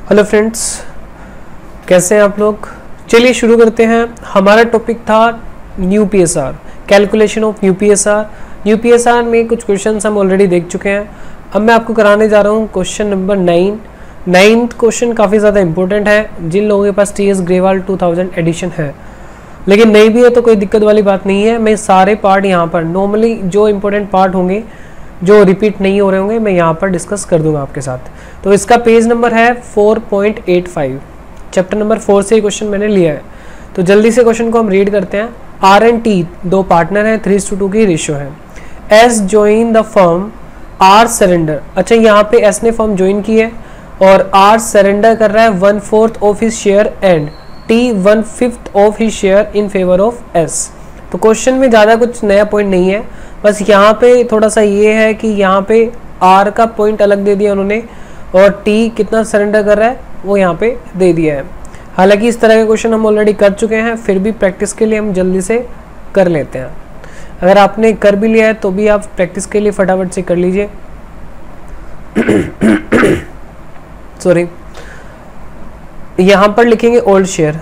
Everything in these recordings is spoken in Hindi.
हेलो फ्रेंड्स, कैसे हैं आप लोग। चलिए शुरू करते हैं। हमारा टॉपिक था new PSR, calculation of new PSR. New PSR में कुछ क्वेश्चंस हम ऑलरेडी देख चुके हैं। अब मैं आपको कराने जा रहा हूँ क्वेश्चन नंबर 9। 9th क्वेश्चन काफ़ी ज़्यादा इंपॉर्टेंट है। जिन लोगों के पास टीएस ग्रेवाल 2000 एडिशन है, लेकिन नहीं भी है तो कोई दिक्कत वाली बात नहीं है। मैं सारे पार्ट यहाँ पर नॉर्मली जो इंपॉर्टेंट पार्ट होंगे, जो रिपीट नहीं हो रहे होंगे, मैं यहाँ पर डिस्कस कर दूंगा आपके साथ। तो इसका पेज नंबर है 4.85। चैप्टर नंबर 4 से क्वेश्चन मैंने लिया है। तो जल्दी से क्वेश्चन को हम रीड करते हैं। आर एंड टी दो पार्टनर हैं, 3:2 की रेशियो है। S join the firm, R surrender. अच्छा, यहाँ पे एस ने फर्म ज्वाइन की है और आर सरेंडर कर रहा है 1/4 of his share and T 1/5 of his share in favour of S. तो क्वेश्चन में ज़्यादा कुछ नया पॉइंट नहीं है, बस यहाँ पे थोड़ा सा ये है कि यहाँ पे आर का पॉइंट अलग दे दिया उन्होंने और टी कितना सरेंडर कर रहा है वो यहाँ पे दे दिया है। हालांकि इस तरह के क्वेश्चन हम ऑलरेडी कर चुके हैं, फिर भी प्रैक्टिस के लिए हम जल्दी से कर लेते हैं। अगर आपने कर भी लिया है तो भी आप प्रैक्टिस के लिए फटाफट से कर लीजिए। सॉरी, यहाँ पर लिखेंगे ओल्ड शेयर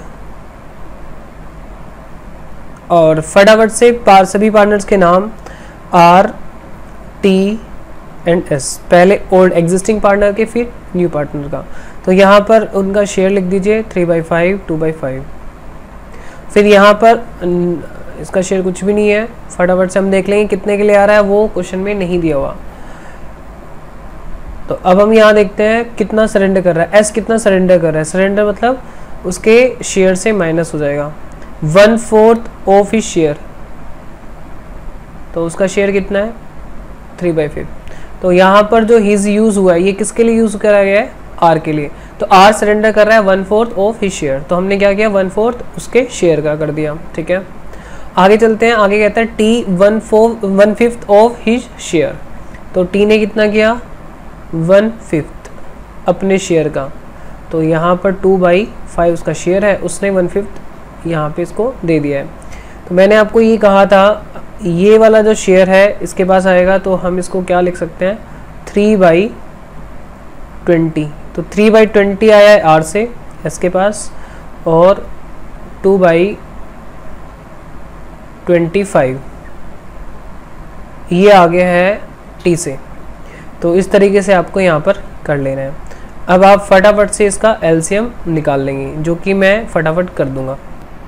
और फटाफट से सभी पार्टनर्स के नाम आर, टी एंड एस। पहले ओल्ड एग्जिस्टिंग पार्टनर के, फिर न्यू पार्टनर का। तो यहाँ पर उनका शेयर लिख दीजिए 3/5, 2/5। फिर यहाँ पर इसका शेयर कुछ भी नहीं है। फटाफट से हम देख लेंगे कितने के लिए आ रहा है, वो क्वेश्चन में नहीं दिया हुआ। तो अब हम यहाँ देखते हैं कितना सरेंडर कर रहा है। एस कितना सरेंडर कर रहा है, सरेंडर मतलब उसके शेयर से माइनस हो जाएगा 1/4 ऑफ हिज शेयर। तो उसका शेयर कितना है 3/5। तो यहाँ पर जो हिज यूज हुआ है, ये किसके लिए यूज करा गया है, आर के लिए। तो आर सरेंडर कर रहा है 1/4 ऑफ हिज शेयर, तो हमने क्या किया 1/4 उसके शेयर का कर दिया। ठीक है, आगे चलते हैं। आगे कहता है टी 1/5 ऑफ हिज शेयर। तो टी ने कितना किया 1/5 अपने शेयर का। तो यहाँ पर 2/5 उसका शेयर है, उसने 1/5 यहाँ पे इसको दे दिया है। तो मैंने आपको ये कहा था, ये वाला जो शेयर है इसके पास आएगा तो हम इसको क्या लिख सकते हैं 3/20। तो 3/20 आया है आर से एस के पास और 2/25 ये आगे है टी से। तो इस तरीके से आपको यहाँ पर कर लेना है। अब आप फटाफट से इसका एलसीएम निकाल लेंगे, जो कि मैं फटाफट कर दूंगा।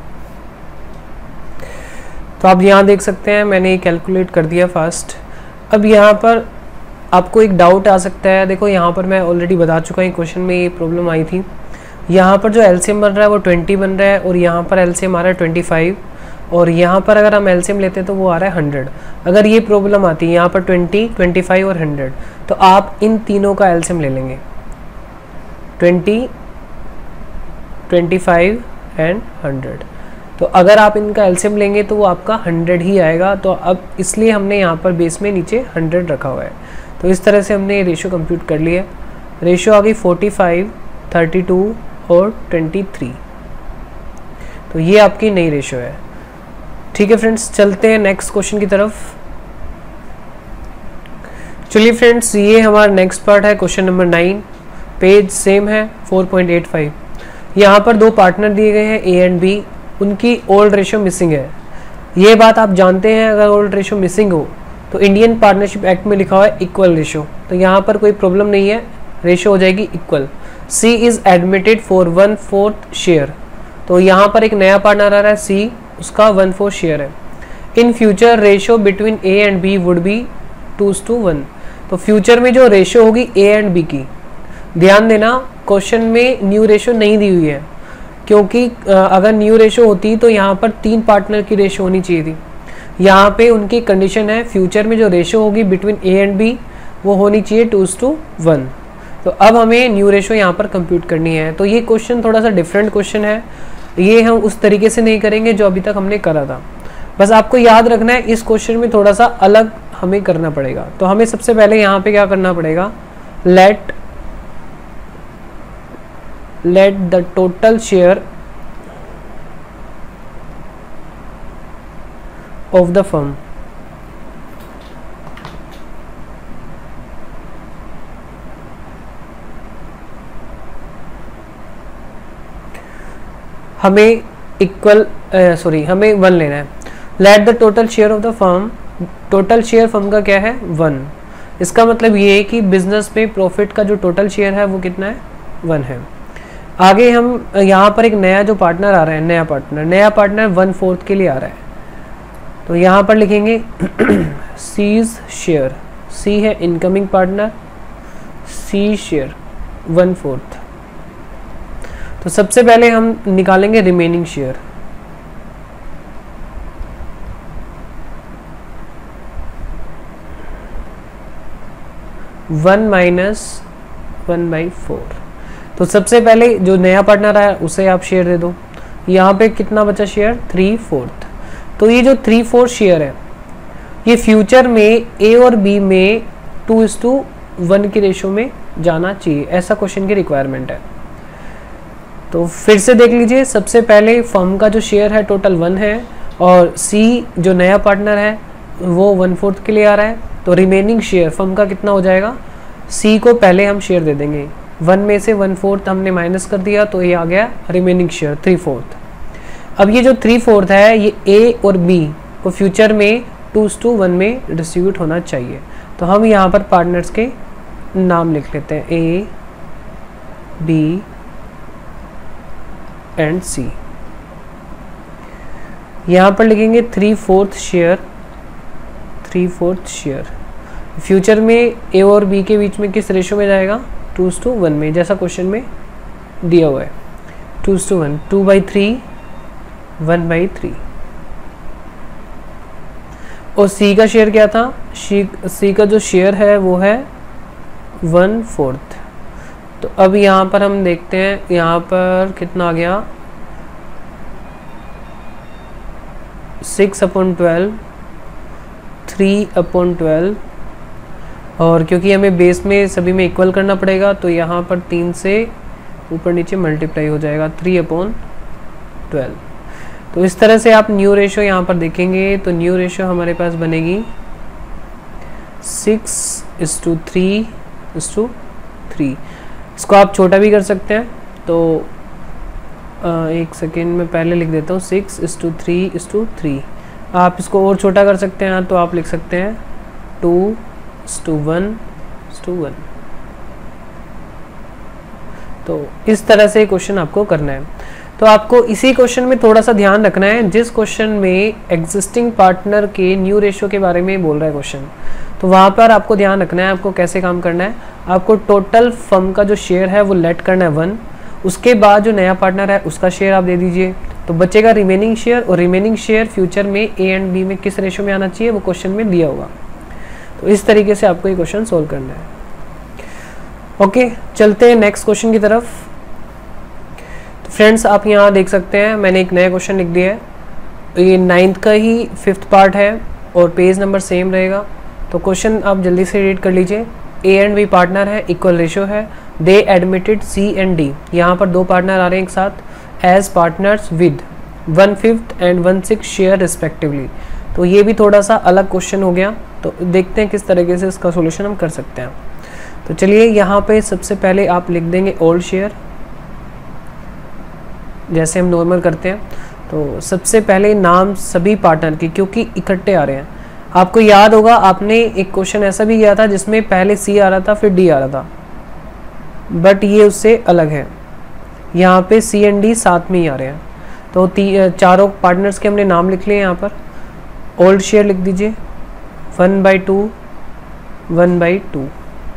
तो आप यहाँ देख सकते हैं मैंने ये कैलकुलेट कर दिया फास्ट। अब यहाँ पर आपको एक डाउट आ सकता है। देखो यहाँ पर मैं ऑलरेडी बता चुका हूँ, क्वेश्चन में ये प्रॉब्लम आई थी। यहाँ पर जो एलसीएम बन रहा है वो 20 बन रहा है और यहाँ पर एलसीएम आ रहा है 25 और यहाँ पर अगर हम एलसीएम लेते हैं तो वो आ रहा है 100। अगर ये प्रॉब्लम आती है यहाँ पर 20, 25 और 100, तो आप इन तीनों का एलसीएम ले लेंगे 20, 25 एंड 100। तो अगर आप इनका एलसीएम लेंगे तो वो आपका 100 ही आएगा। तो अब इसलिए हमने यहाँ पर बेस में नीचे 100 रखा हुआ है। तो इस तरह से हमने ये रेशियो कंप्यूट कर लिया। रेशियो आ गई 45, 32 और 23। तो ये आपकी नई रेशियो है। ठीक है फ्रेंड्स, चलते हैं नेक्स्ट क्वेश्चन की तरफ। चलिए फ्रेंड्स, ये हमारा नेक्स्ट पार्ट है क्वेश्चन नंबर 9। पेज सेम है 4.85। यहाँ पर दो पार्टनर दिए गए हैं ए एंड बी, उनकी ओल्ड रेशियो मिसिंग है। ये बात आप जानते हैं, अगर ओल्ड रेशियो मिसिंग हो तो इंडियन पार्टनरशिप एक्ट में लिखा हुआ है इक्वल रेशियो। तो यहाँ पर कोई प्रॉब्लम नहीं है, रेशियो हो जाएगी equal. C is admitted for 1/4 share. तो यहाँ पर एक नया पार्टनर आ रहा है सी, उसका 1/4 शेयर है। In future ratio between A and B would be 2:1। तो फ्यूचर में जो रेशियो होगी ए एंड बी की, ध्यान देना क्वेश्चन में न्यू रेशियो नहीं दी हुई है, क्योंकि अगर न्यू रेशियो होती तो यहाँ पर 3 पार्टनर की रेशियो होनी चाहिए थी। यहाँ पे उनकी कंडीशन है फ्यूचर में जो रेशियो होगी बिटवीन ए एंड बी वो होनी चाहिए 2:1। तो अब हमें न्यू रेशियो यहाँ पर कंप्यूट करनी है। तो ये क्वेश्चन थोड़ा सा डिफरेंट क्वेश्चन है, ये हम उस तरीके से नहीं करेंगे जो अभी तक हमने करा था। बस आपको याद रखना है इस क्वेश्चन में थोड़ा सा अलग हमें करना पड़ेगा। तो हमें सबसे पहले यहाँ पे क्या करना पड़ेगा, let the total share of the firm हमें हमें 1 लेना है। Let the total share of the firm, total share firm का क्या है 1। इसका मतलब ये है कि बिजनेस में प्रॉफिट का जो टोटल शेयर है वो कितना है 1 है। आगे हम यहाँ पर एक नया जो पार्टनर आ रहा है, नया पार्टनर 1/4 के लिए आ रहा है, तो यहाँ पर लिखेंगे सीज शेयर, सी है इनकमिंग पार्टनर, सी शेयर 1/4। तो सबसे पहले हम निकालेंगे रिमेनिंग शेयर। One minus 1/4। तो सबसे पहले जो नया पार्टनर आया उसे आप शेयर दे दो। यहाँ पे कितना बचा शेयर 3/4। तो ये जो 3/4 शेयर है ये फ्यूचर में ए और बी में 2:1 की रेशो में जाना चाहिए, ऐसा क्वेश्चन की रिक्वायरमेंट है। तो फिर से देख लीजिए, सबसे पहले फर्म का जो शेयर है टोटल 1 है और सी जो नया पार्टनर है वो 1/4 के लिए आ रहा है। तो रिमेनिंग शेयर फर्म का कितना हो जाएगा, सी को पहले हम शेयर दे देंगे, 1 में से 1/4 हमने माइनस कर दिया तो ये आ गया रिमेनिंग शेयर 3/4। अब ये जो 3/4 है ये ए और बी को फ्यूचर में 2:1 में डिस्ट्रीब्यूट होना चाहिए। तो हम यहाँ पर पार्टनर्स के नाम लिख लेते हैं, ए बी एंड सी। यहाँ पर लिखेंगे 3/4 शेयर फ्यूचर में ए और बी के बीच में किस रेशो में जाएगा 2:1 में, जैसा क्वेश्चन में दिया हुआ है 2:1, 2/3 1/3। और सी का शेयर क्या था, सी का जो शेयर है वो है 1/4। तो अब यहाँ पर हम देखते हैं यहाँ पर कितना आ गया 6/12, 3/12। और क्योंकि हमें बेस में सभी में इक्वल करना पड़ेगा तो यहाँ पर 3 से ऊपर नीचे मल्टीप्लाई हो जाएगा 3/12। तो इस तरह से आप न्यू रेशो यहाँ पर देखेंगे तो न्यू रेशो हमारे पास बनेगी 6:3:3। इसको आप छोटा भी कर सकते हैं, तो एक सेकेंड में पहले लिख देता हूँ 6:3:3। आप इसको और छोटा कर सकते हैं तो आप लिख सकते हैं 2:1:1। तो इस तरह से क्वेश्चन आपको करना है। तो आपको इसी क्वेश्चन में थोड़ा सा ध्यान रखना है, जिस क्वेश्चन में एग्जिस्टिंग पार्टनर के न्यू रेशियो के बारे में बोल रहा है क्वेश्चन, तो वहाँ पर आपको ध्यान रखना है आपको कैसे काम करना है। आपको टोटल फर्म का जो शेयर है वो लेट करना है 1, उसके बाद जो नया पार्टनर है उसका शेयर आप दे दीजिए, तो बचेगा रिमेनिंग शेयर। और रिमेनिंग शेयर फ्यूचर में ए एंड बी में किस रेशियो में आना चाहिए वो क्वेश्चन में दिया होगा। तो इस तरीके से आपको ये क्वेश्चन सोल्व करना है। ओके, चलते हैं नेक्स्ट क्वेश्चन की तरफ। तो फ्रेंड्स आप यहाँ देख सकते हैं मैंने एक नया क्वेश्चन लिख दिया है, ये 9th का ही 5th पार्ट है और पेज नंबर सेम रहेगा। तो क्वेश्चन आप जल्दी से रीड कर लीजिए। ए एंड बी पार्टनर है, इक्वल रेशियो है, they admitted C and D, यहाँ पर दो पार्टनर आ रहे हैं एक साथ, as partners with 1/5 and 1/6 share respectively. तो ये भी थोड़ा सा अलग क्वेश्चन हो गया, तो देखते हैं किस तरीके से इसका सोल्यूशन हम कर सकते हैं। तो चलिए यहाँ पे सबसे पहले आप लिख देंगे ओल्ड शेयर, जैसे हम नॉर्मल करते हैं। तो सबसे पहले नाम सभी पार्टनर की, क्योंकि इकट्ठे आ रहे हैं। आपको याद होगा आपने एक क्वेश्चन ऐसा भी किया था जिसमें पहले सी आ रहा था फिर डी आ रहा था, बट ये उससे अलग है। यहाँ पे सी एंड डी साथ में ही आ रहे हैं। तो चारों पार्टनर्स के हमने नाम लिख लिए यहाँ पर। ओल्ड शेयर लिख दीजिए 1/2 1/2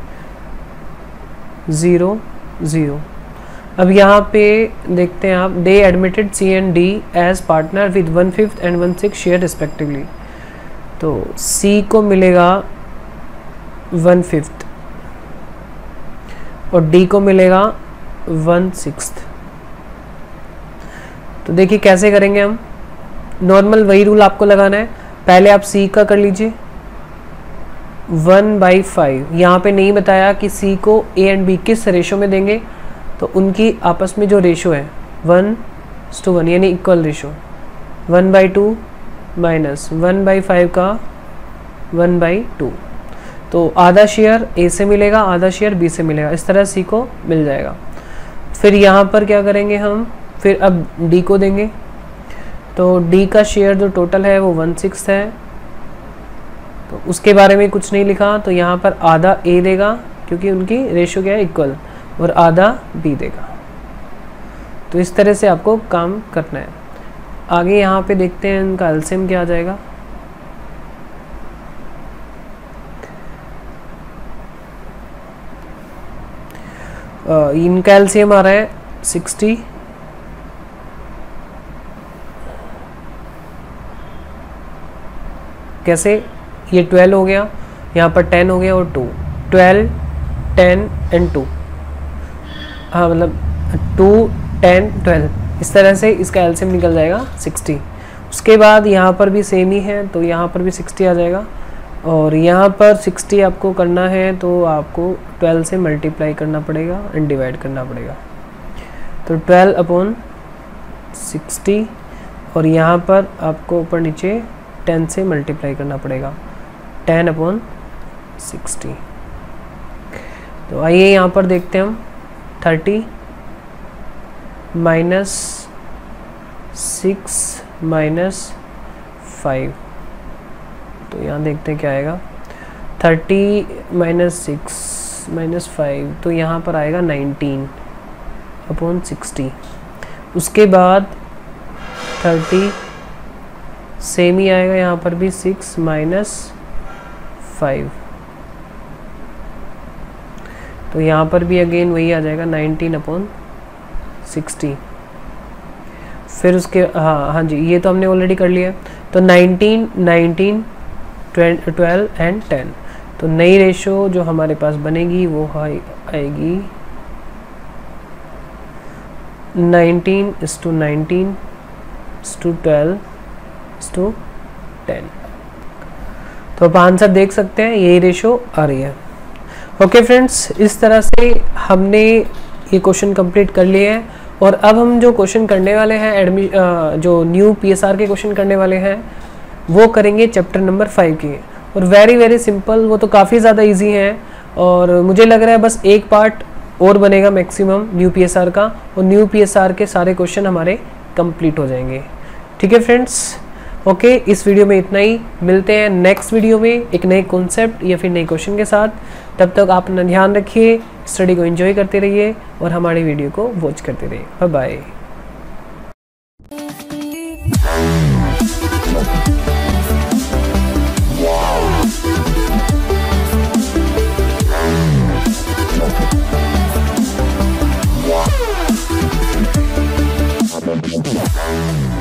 0 0। अब यहाँ पे देखते हैं आप, they admitted C and D as partner with 1/5 and 1/6 share respectively. तो सी को मिलेगा 1/5 और डी को मिलेगा 1/6। तो देखिए कैसे करेंगे हम, नॉर्मल वही रूल आपको लगाना है। पहले आप सी का कर लीजिए 1/5। यहाँ पे नहीं बताया कि सी को ए एंड बी किस रेशो में देंगे, तो उनकी आपस में जो रेशो है 1:1 यानी इक्वल रेशो, 1/2 माइनस 1/5 का 1/2। तो आधा शेयर ए से मिलेगा, आधा शेयर बी से मिलेगा, इस तरह सी को मिल जाएगा। फिर यहाँ पर क्या करेंगे हम, फिर अब डी को देंगे, तो डी का शेयर जो टोटल है वो 1/6 है, तो उसके बारे में कुछ नहीं लिखा, तो यहाँ पर आधा ए देगा क्योंकि उनकी रेशो क्या है, इक्वल, और आधा बी देगा। तो इस तरह से आपको काम करना है। आगे यहाँ पे देखते हैं इनका एलसीएम क्या आ जाएगा। इनका एलसीएम आ रहा है 60, कैसे, ये 12 हो गया, यहाँ पर 10 हो गया और 2, 12, 10 एंड 2, हाँ मतलब 2, 10, 12, इस तरह से इसका एलसीएम निकल जाएगा 60। उसके बाद यहाँ पर भी सेम ही है, तो यहाँ पर भी 60 आ जाएगा, और यहाँ पर 60 आपको करना है तो आपको 12 से मल्टीप्लाई करना पड़ेगा एंड डिवाइड करना पड़ेगा। तो 12/60, और यहाँ पर आपको ऊपर नीचे 10 से मल्टीप्लाई करना पड़ेगा, 10/60। तो आइए यहाँ पर देखते हैं हम, 30 -6 -5, तो यहाँ देखते हैं क्या आएगा, 30 -6 -5, तो यहाँ पर आएगा 19/60। उसके बाद 30 सेम ही आएगा, यहाँ पर भी 6 -5, तो यहाँ पर भी अगेन वही आ जाएगा 19/60। फिर उसके हाँ जी, ये तो हमने ऑलरेडी कर लिया। तो 19, 19, 12 एंड 10, तो नई रेशो जो हमारे पास बनेगी वो आएगी 19:19:12:10। तो आप आंसर देख सकते हैं, यही रेशो आ रही है। ओके फ्रेंड्स, इस तरह से हमने ये क्वेश्चन कंप्लीट कर लिए हैं, और अब हम जो क्वेश्चन करने वाले हैं जो न्यू पीएसआर के क्वेश्चन करने वाले हैं वो करेंगे चैप्टर नंबर 5 के, और वेरी सिंपल, वो तो काफ़ी ज़्यादा इजी है, और मुझे लग रहा है बस एक पार्ट और बनेगा मैक्सिमम न्यू पीएसआर का, और न्यू पीएसआर के सारे क्वेश्चन हमारे कंप्लीट हो जाएंगे। ठीक है फ्रेंड्स, ओके, इस वीडियो में इतना ही। मिलते हैं नेक्स्ट वीडियो में एक नए कॉन्सेप्ट या फिर नए क्वेश्चन के साथ। तब तक आप अपना ध्यान रखिए, स्टडी को एंजॉय करते रहिए और हमारी वीडियो को वॉच करते रहिए। Bye bye.